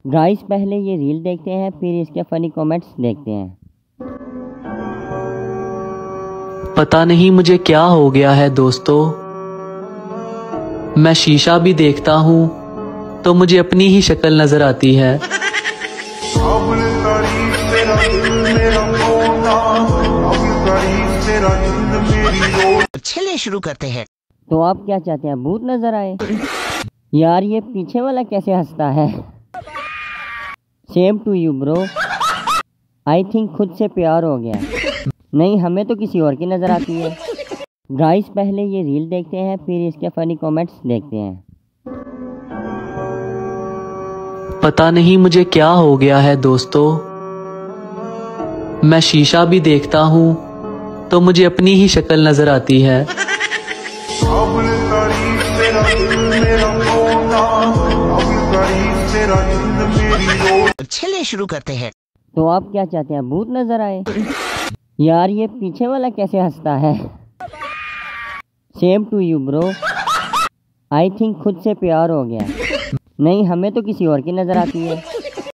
Guys पहले ये reel देखते हैं, फिर इसके फनी कमेंट्स देखते हैं। पता नहीं मुझे क्या हो गया है दोस्तों, मैं शीशा भी देखता हूँ तो मुझे अपनी ही शक्ल नजर आती है। चलिए शुरू करते हैं। तो आप क्या चाहते हैं, भूत नजर आए? यार ये पीछे वाला कैसे हंसता है? Same to you bro. I think खुद से प्यार हो गया। नहीं, हमें तो किसी और की नजर आती है। गाइस पहले ये रील देखते हैं, फिर इसके फनी कमेंट्स देखते हैं। पता नहीं मुझे क्या हो गया है दोस्तों, मैं शीशा भी देखता हूँ तो मुझे अपनी ही शक्ल नजर आती है। चलिए शुरू करते हैं। तो आप क्या चाहते हैं, भूत नजर आए? यार ये पीछे वाला कैसे हंसता है? Same to you bro. I think खुद से प्यार हो गया। नहीं, हमें तो किसी और की नजर आती है।